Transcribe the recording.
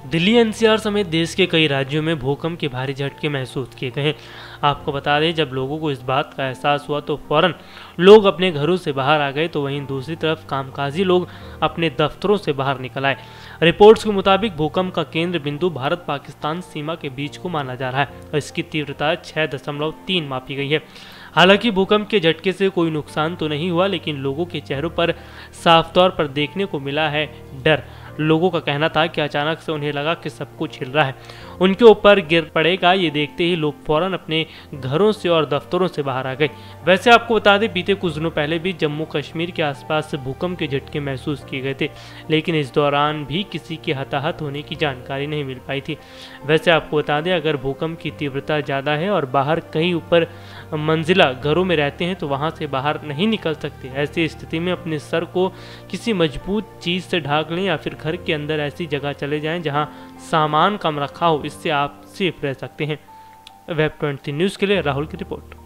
Delhi NCR समेत देश के कई राज्यों में भूकंप के भारी झटके महसूस किए गए हैं। आपको बता दें, जब लोगों को इस बात का एहसास हुआ तो फौरन लोग अपने घरों से बाहर आ गए, तो वहीं दूसरी तरफ कामकाजी लोग अपने दफ्तरों से बाहर निकल आए। रिपोर्ट्स के मुताबिक भूकंप का केंद्र बिंदु भारत पाकिस्तान सीमा के बीच को माना जा रहा है और इसकी तीव्रता 6.3 मापी गई है। हालांकि भूकंप के झटके से कोई नुकसान तो नहीं हुआ, लेकिन लोगों के चेहरों पर साफ तौर पर देखने को मिला है डर। लोगों का कहना था कि अचानक से उन्हें लगा कि सब कुछ हिल रहा है, उनके ऊपर गिर पड़ेगा। ये देखते ही लोग फौरन अपने घरों से और दफ्तरों से बाहर आ गए। वैसे आपको बता दें, बीते कुछ दिनों पहले भी जम्मू कश्मीर के आसपास भूकंप के झटके महसूस किए गए थे, लेकिन इस दौरान भी किसी के हताहत होने की जानकारी नहीं मिल पाई थी। वैसे आपको बता दें, अगर भूकंप की तीव्रता ज़्यादा है और बाहर कहीं ऊपर मंजिला घरों में रहते हैं तो वहां से बाहर नहीं निकल सकते। ऐसी स्थिति में अपने सर को किसी मजबूत चीज़ से ढाक लें या फिर घर के अंदर ऐसी जगह चले जाएं जहां सामान कम रखा हो, इससे आप सेफ रह सकते हैं। वेब 24 न्यूज़ के लिए राहुल की रिपोर्ट।